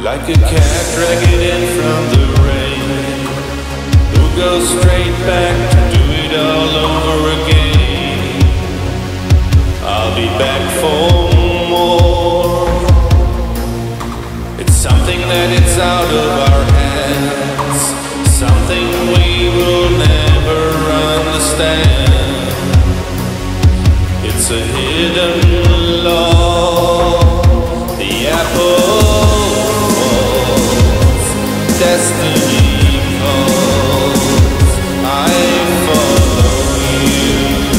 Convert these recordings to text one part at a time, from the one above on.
Like a cat dragging in from the rain, who goes straight back to do it all over again. I'll be back for more. It's something that it's out of our hands, something we will never understand. It's a hidden law, the apple destiny calls, I follow you.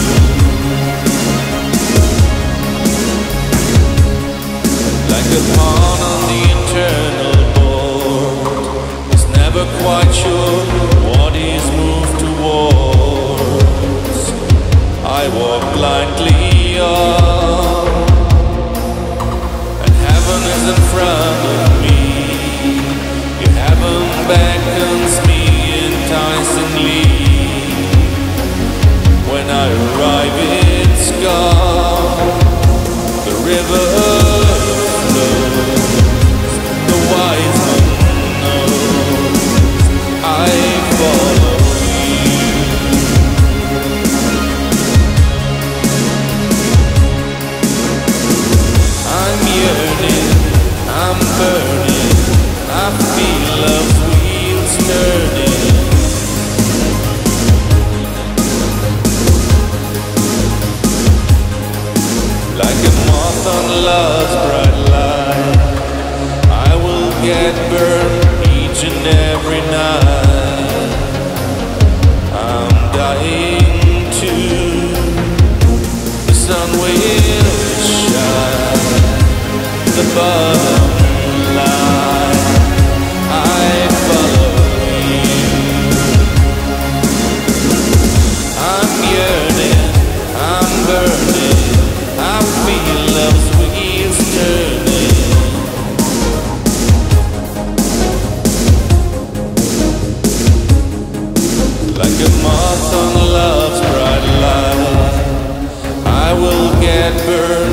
Like a pawn on the internal board, is never quite sure what he's moved towards. I walk blindly on, and heaven is in front of me. Heaven beckons me enticingly. When I arrive, it's gone. The river flows, the wise man knows, I follow you. I'm yearning, I'm burning, I feel love's wheels turning. Like a moth on love's bright light, I will get burned each and every night. I'm dying too, the sun will shine, the bottom line, I follow you. I'm yearning, I'm burning, I feel love's wheels turning. Like a moth on love's bright light, I will get burned